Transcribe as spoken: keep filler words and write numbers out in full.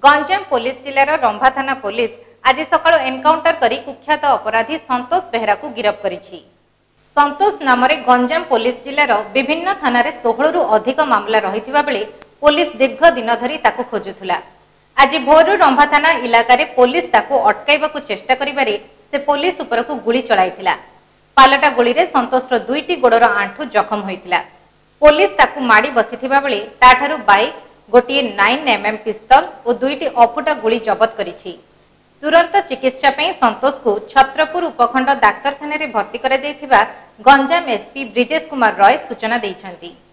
Ganjam police जिलार Rambha थाना police आज सकाळ एनकाउंटर करी कुख्यात अपराधी संतोष बेहरा को गिरफ्त करिछि। संतोष नाम गंजाम पुलिस जिलार विभिन्न थाना षोहल रु अधिक मामला रहिथिबा बेले पुलिस दीर्घ दिन धरी ताकू खोजुथुला। आज भोरु रंभा थाना इलाका रे पुलिस ताकू अटकाइबाकू चेष्टा करिबारे से पुलिस उपरकू गुली चलाइथिला। पालटा गुली रे संतोष रो दुईटी गोड़र आंठू जखम होइथिला। पुलिस ताकू माड़ी बसिथिबा बेले ताठारु बाइक गोटे नाइन एम एम पिस्तल और दुईटी अफुटा गुली जबत करिछि। तुरंत चिकित्सा ପାଇଁ संतोष को छत्रपुर उपखंड डाक्तरखाना रे भर्ती करा जायथिबा गंजाम एसपी ब्रिजेश कुमार रॉय सूचना दैछंती।